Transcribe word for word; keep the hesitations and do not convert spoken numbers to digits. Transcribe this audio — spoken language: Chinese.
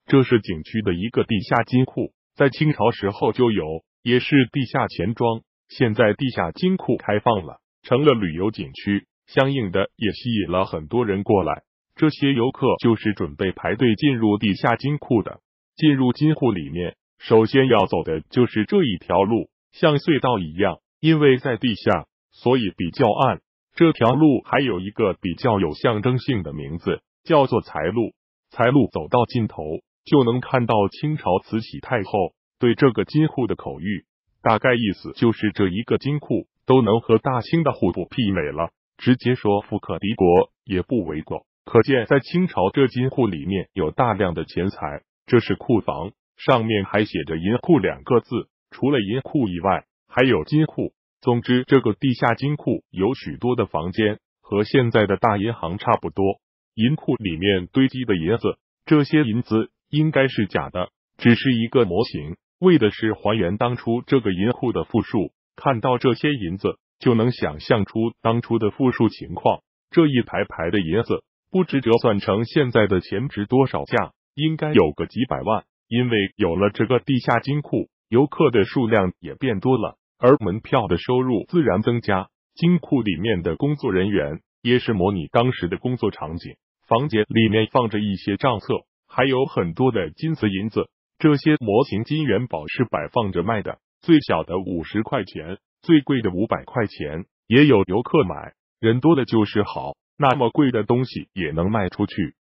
这是景区的一个地下金库，在清朝时候就有，也是地下钱庄。现在地下金库开放了，成了旅游景区，相应的也吸引了很多人过来。这些游客就是准备排队进入地下金库的。进入金库里面，首先要走的就是这一条路，像隧道一样，因为在地下，所以比较暗。这条路还有一个比较有象征性的名字，叫做财路。财路走到尽头，就能看到清朝慈禧太后对这个金库的口谕，大概意思就是这一个金库都能和大清的户部媲美了，直接说富可敌国也不为过。可见在清朝这金库里面有大量的钱财，这是库房，上面还写着银库两个字，除了银库以外，还有金库。总之，这个地下金库有许多的房间，和现在的大银行差不多。银库里面堆积的银子，这些银子应该是假的，只是一个模型，为的是还原当初这个银库的富数。看到这些银子，就能想象出当初的富数情况。这一排排的银子，不知折算成现在的钱值多少价，应该有个几百万。因为有了这个地下金库，游客的数量也变多了，而门票的收入自然增加。金库里面的工作人员也是模拟当时的工作场景，房间里面放着一些账册，还有很多的金子银子。这些模型金元宝是摆放着卖的，最小的五十块钱，最贵的五百块钱，也有游客买。人多的就是好，那么贵的东西也能卖出去。